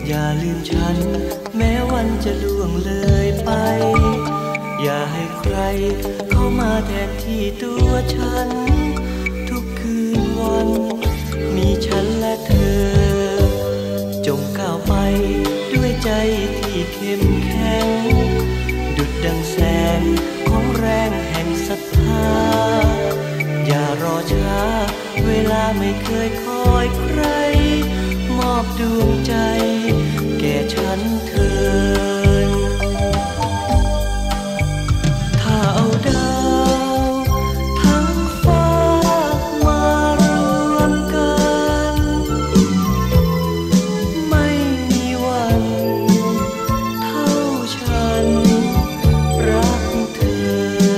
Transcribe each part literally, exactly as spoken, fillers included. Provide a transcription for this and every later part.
อย่าลืมฉันแม้วันจะล่วงเลยไปอย่าให้ใครเข้ามาแทนที่ตัวฉันทุกคืนวันมีฉันและเธอจงก้าวไปด้วยใจที่เข้มแข็งดุจดังแสงของแรงแห่งศรัทธาอย่ารอช้าเวลาไม่เคยคอยใครมอบดวงใจแก่ฉันเถิดถ้าเอาดาวทั้งฟ้ามารวมกันไม่มีวันเท่าฉันรักเธอ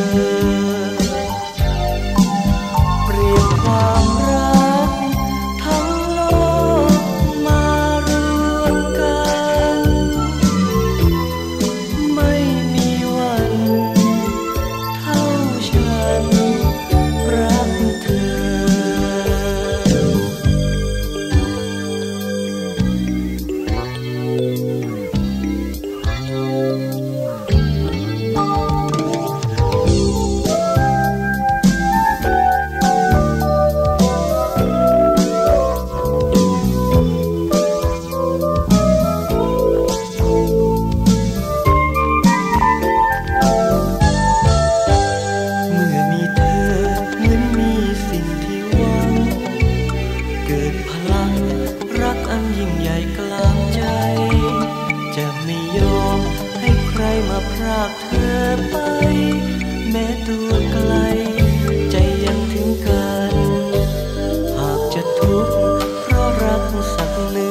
เปรียบความรักทั้งโลกมารวมกันไม่มีวันเท่าฉันรักเธอเมื่อมีเธอเหมือนมีสิ่งที่หวังเกิดพลังรักอันยิ่งใหญ่กลางใจจะไม่ยอมให้ใครมาพรากเธอไปแม้ตัวไกลใจยังถึงกันหากจะทุกข์เพราะรักสักหนึ่ง